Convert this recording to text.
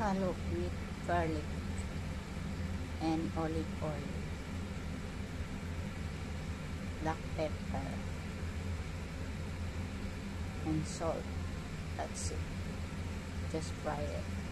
scallop with garlic and olive oil, black pepper, and salt. That's it. Just fry it.